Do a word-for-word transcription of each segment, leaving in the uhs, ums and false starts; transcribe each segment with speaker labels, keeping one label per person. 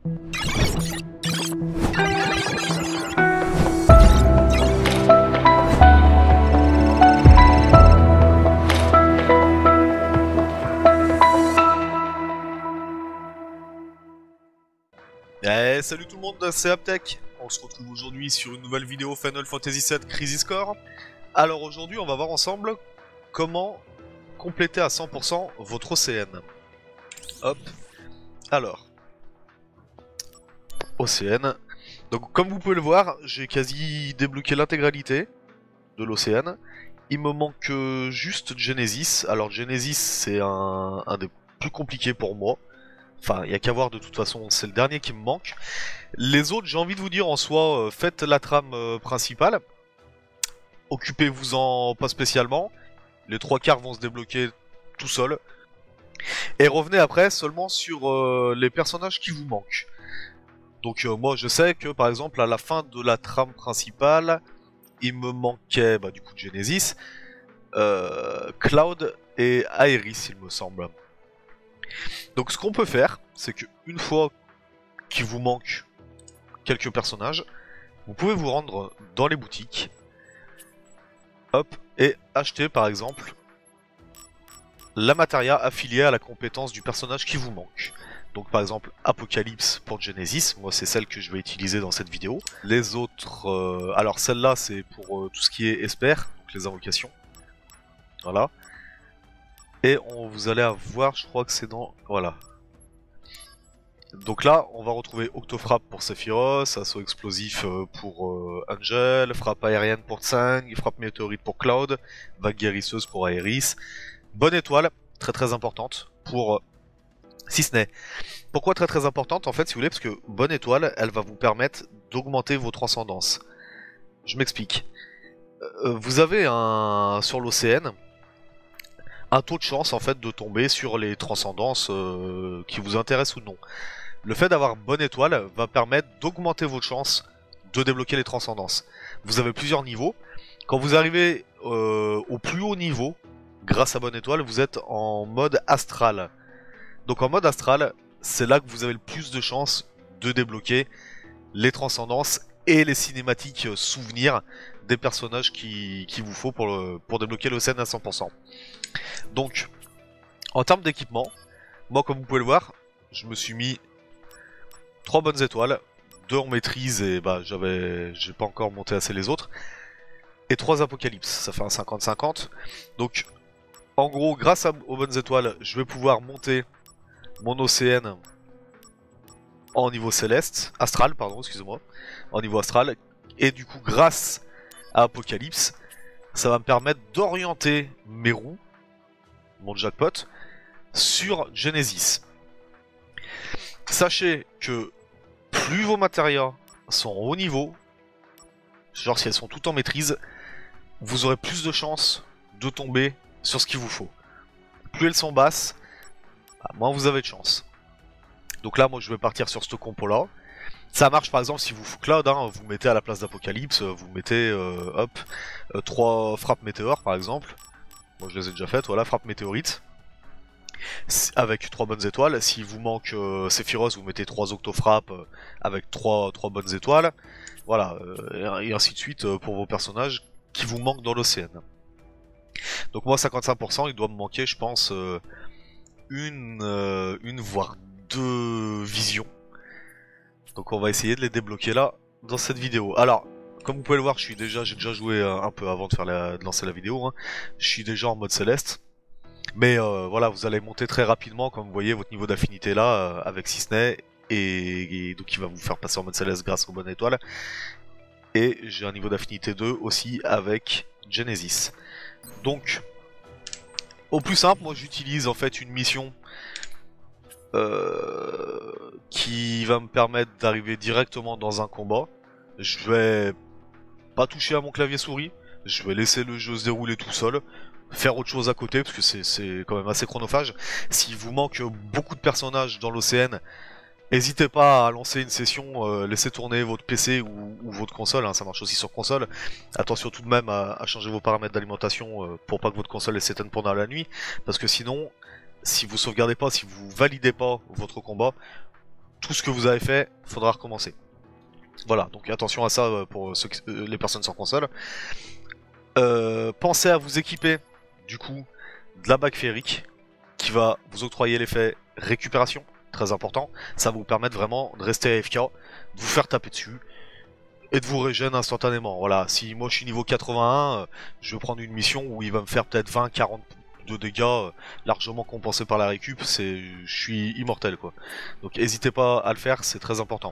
Speaker 1: Eh, salut tout le monde, c'est Aptech. On se retrouve aujourd'hui sur une nouvelle vidéo Final Fantasy sept Crisis Core. Alors aujourd'hui on va voir ensemble comment compléter à cent pour cent votre O C N. Hop. Alors. O C N. Donc comme vous pouvez le voir, j'ai quasi débloqué l'intégralité de l'O C N. Il me manque juste Genesis. Alors Genesis c'est un, un des plus compliqués pour moi. Enfin, il n'y a qu'à voir de toute façon, c'est le dernier qui me manque. Les autres, j'ai envie de vous dire en soi, euh, faites la trame euh, principale. Occupez-vous-en pas spécialement. Les trois quarts vont se débloquer tout seuls. Et revenez après seulement sur euh, les personnages qui vous manquent. Donc euh, moi je sais que par exemple à la fin de la trame principale, il me manquait bah, du coup de Genesis, euh, Cloud et Aeris il me semble. Donc ce qu'on peut faire, c'est qu'une fois qu'il vous manque quelques personnages, vous pouvez vous rendre dans les boutiques, hop, et acheter par exemple la materia affiliée à la compétence du personnage qui vous manque. Donc par exemple Apocalypse pour Genesis, moi c'est celle que je vais utiliser dans cette vidéo. Les autres, euh, alors celle-là c'est pour euh, tout ce qui est Esper, donc les invocations, voilà. Et on, vous allez avoir, je crois que c'est dans... Voilà. Donc là, on va retrouver Octofrappe pour Sephiroth, assaut explosif pour euh, Angel, frappe aérienne pour Tsang, frappe météorite pour Cloud, vague guérisseuse pour Aeris. Bonne étoile, très très importante pour euh, Cisney. Pourquoi très très importante en fait si vous voulez? Parce que bonne étoile, elle va vous permettre d'augmenter vos transcendances. Je m'explique. Euh, vous avez un... sur l'O C N... un taux de chance en fait de tomber sur les transcendances euh, qui vous intéressent ou non. Le fait d'avoir bonne étoile va permettre d'augmenter vos chances de débloquer les transcendances. Vous avez plusieurs niveaux. Quand vous arrivez euh, au plus haut niveau, grâce à bonne étoile, vous êtes en mode astral. Donc en mode astral, c'est là que vous avez le plus de chances de débloquer les transcendances et les cinématiques souvenirs des personnages qui, qui vous faut pour, le, pour débloquer l'O C N à cent pour cent. Donc, en termes d'équipement, moi comme vous pouvez le voir, je me suis mis trois bonnes étoiles, deux en maîtrise et bah j'avais, j'ai pas encore monté assez les autres, et trois apocalypses, ça fait un cinquante cinquante. Donc, en gros, grâce à, aux bonnes étoiles, je vais pouvoir monter mon O C N en niveau céleste, astral pardon, excusez-moi, en niveau astral, et du coup grâce à Apocalypse, ça va me permettre d'orienter mes roues, mon jackpot, sur Genesis. Sachez que plus vos matérias sont au haut niveau, genre si elles sont toutes en maîtrise, vous aurez plus de chances de tomber sur ce qu'il vous faut. Plus elles sont basses, bah, moins vous avez de chance. Donc là moi je vais partir sur ce compo là. Ça marche par exemple si vous Cloud, hein, vous mettez à la place d'Apocalypse, vous mettez euh, hop euh, trois frappes météores par exemple. Moi je les ai déjà faites, voilà, frappe météorite. Avec trois bonnes étoiles. S'il vous manque euh, Sephiroth, vous mettez trois octofrappes euh, avec trois bonnes étoiles. Voilà, euh, et ainsi de suite euh, pour vos personnages qui vous manquent dans l'O C N. Donc moi cinquante-cinq pour cent, il doit me manquer je pense euh, une, euh, une voire deux visions. Donc on va essayer de les débloquer là dans cette vidéo. Alors comme vous pouvez le voir, je suis déjà, j'ai déjà joué un peu avant de faire la, de lancer la vidéo. Hein. Je suis déjà en mode céleste, mais euh, voilà, vous allez monter très rapidement, comme vous voyez, votre niveau d'affinité là euh, avec Cisney, et, et donc il va vous faire passer en mode céleste grâce aux bonnes étoiles. Et j'ai un niveau d'affinité deux aussi avec Genesis. Donc au plus simple, moi j'utilise en fait une mission euh, qui va me permettre d'arriver directement dans un combat. Je vais pas toucher à mon clavier souris, je vais laisser le jeu se dérouler tout seul, faire autre chose à côté parce que c'est quand même assez chronophage. S'il vous manque beaucoup de personnages dans l'O C N, n'hésitez pas à lancer une session, euh, laissez tourner votre P C ou, ou votre console, hein, ça marche aussi sur console. Attention tout de même à, à changer vos paramètres d'alimentation euh, pour pas que votre console s'éteigne pendant la nuit, parce que sinon, si vous sauvegardez pas, si vous validez pas votre combat, tout ce que vous avez fait, faudra recommencer. Voilà, donc attention à ça pour ceux qui, euh, les personnes sans console. Euh, pensez à vous équiper, du coup, de la bague féerique, qui va vous octroyer l'effet récupération, très important. Ça va vous permettre vraiment de rester A F K, de vous faire taper dessus, et de vous régénérer instantanément. Voilà, si moi je suis niveau quatre-vingt-un, euh, je vais prendre une mission où il va me faire peut-être vingt quarante de dégâts, euh, largement compensés par la récup, c'est, je suis immortel quoi. Donc n'hésitez pas à le faire, c'est très important.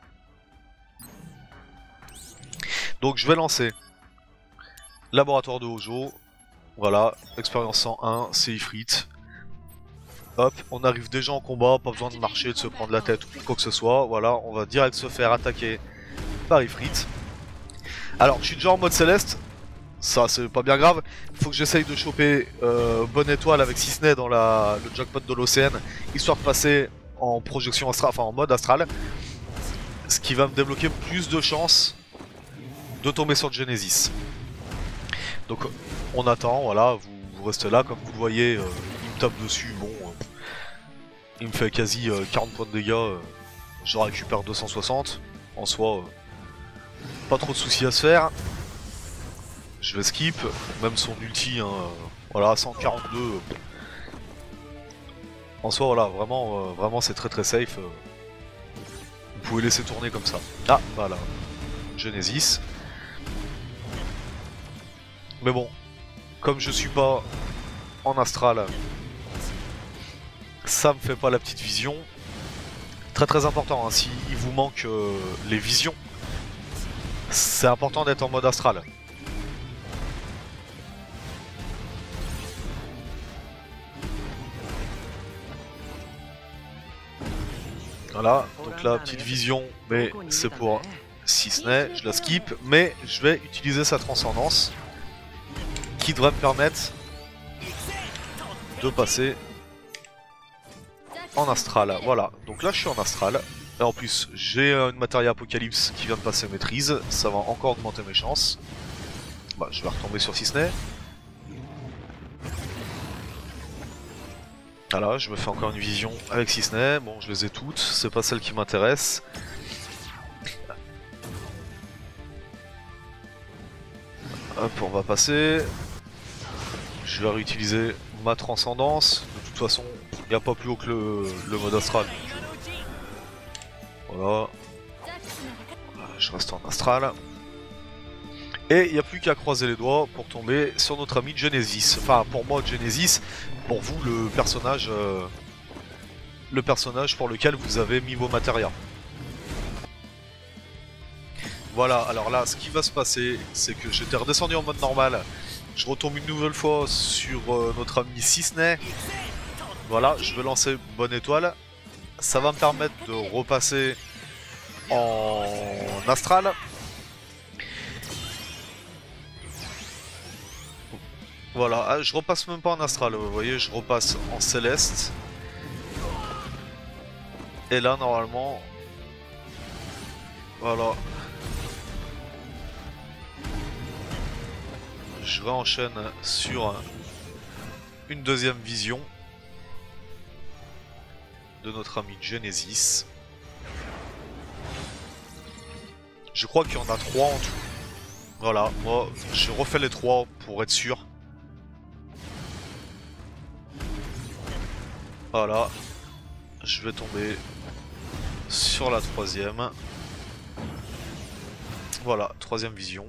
Speaker 1: Donc je vais lancer Laboratoire de Hojo, voilà, expérience cent un, c'est Ifrit. Hop, on arrive déjà en combat, pas besoin de marcher, de se prendre la tête ou quoi que ce soit, voilà, on va direct se faire attaquer par Ifrit. Alors, je suis déjà en mode céleste, ça c'est pas bien grave, il faut que j'essaye de choper euh, bonne étoile avec Cisney dans la, le jackpot de l'Océan, histoire de passer en projection astrale, enfin en mode astral, ce qui va me débloquer plus de chances de tomber sur Genesis. Donc on attend, voilà, vous, vous restez là, comme vous le voyez, euh, il me tape dessus, bon, euh, il me fait quasi euh, quarante points de dégâts, euh, je récupère deux cent soixante, en soi, euh, pas trop de soucis à se faire. Je vais skip, même son ulti, hein, euh, voilà, cent quarante-deux, euh, en soi, voilà, vraiment, euh, vraiment c'est très très safe, euh, vous pouvez laisser tourner comme ça. Ah, voilà, Genesis. Mais bon, comme je suis pas en astral, ça me fait pas la petite vision. Très très important, hein, si il vous manque euh, les visions, c'est important d'être en mode astral. Voilà, donc là, petite vision, mais c'est pour Cisney, je la skip, mais je vais utiliser sa transcendance, qui devrait me permettre de passer en astral. Voilà, donc là je suis en astral, et en plus j'ai une Materia Apocalypse qui vient de passer maîtrise, ça va encore augmenter mes chances. Bah, je vais retomber sur Cisney. Voilà, je me fais encore une vision avec Cisney. Bon, je les ai toutes, c'est pas celle qui m'intéresse. Hop, on va passer. Je vais réutiliser ma transcendance. De toute façon, il n'y a pas plus haut que le, le mode astral. Voilà. Je reste en astral. Et il n'y a plus qu'à croiser les doigts pour tomber sur notre ami Genesis. Enfin, pour moi, Genesis, pour vous, le personnage, euh, le personnage pour lequel vous avez mis vos matérias. Voilà, alors là, ce qui va se passer, c'est que j'étais redescendu en mode normal. Je retombe une nouvelle fois sur euh, notre ami Cisney. Voilà, je vais lancer bonne étoile. Ça va me permettre de repasser en astral. Voilà, ah, je repasse même pas en astral, vous voyez, je repasse en céleste. Et là, normalement... Voilà. Je réenchaîne sur une deuxième vision de notre ami Genesis. Je crois qu'il y en a trois en tout. Voilà, moi j'ai refait les trois pour être sûr. Voilà, je vais tomber sur la troisième. Voilà, troisième vision.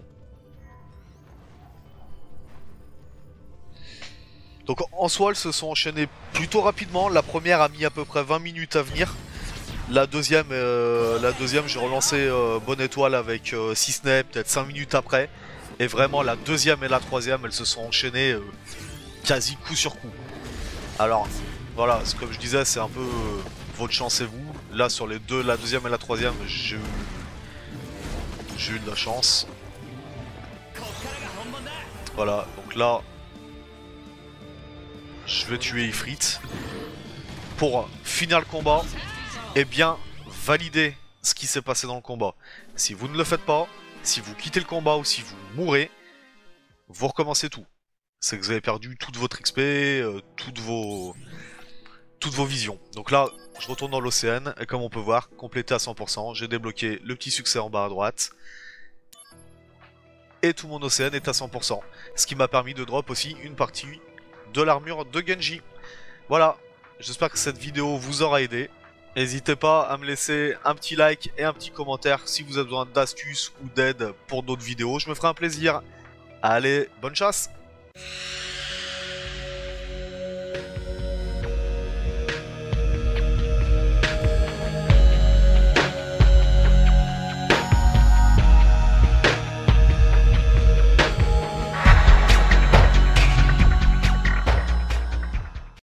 Speaker 1: Donc en soi, elles se sont enchaînées plutôt rapidement. La première a mis à peu près vingt minutes à venir. La deuxième, euh, la deuxième j'ai relancé euh, bonne étoile avec euh, Cisney peut-être cinq minutes après. Et vraiment, la deuxième et la troisième, elles se sont enchaînées euh, quasi coup sur coup. Alors, voilà, comme je disais, c'est un peu euh, votre chance et vous. Là, sur les deux, la deuxième et la troisième, j'ai eu, j'ai eu de la chance. Voilà, donc là, je vais tuer Ifrit pour finir le combat et bien valider ce qui s'est passé dans le combat. Si vous ne le faites pas, si vous quittez le combat ou si vous mourrez, vous recommencez tout. C'est que vous avez perdu toute votre X P, euh, toutes vos... toutes vos visions. Donc là, je retourne dans l'océan, et comme on peut voir, complété à cent pour cent, j'ai débloqué le petit succès en bas à droite, et tout mon océan est à cent pour cent, ce qui m'a permis de drop aussi une partie de l'armure de Genji. Voilà, j'espère que cette vidéo vous aura aidé. N'hésitez pas à me laisser un petit like et un petit commentaire si vous avez besoin d'astuces ou d'aide pour d'autres vidéos, je me ferai un plaisir. Allez, bonne chasse!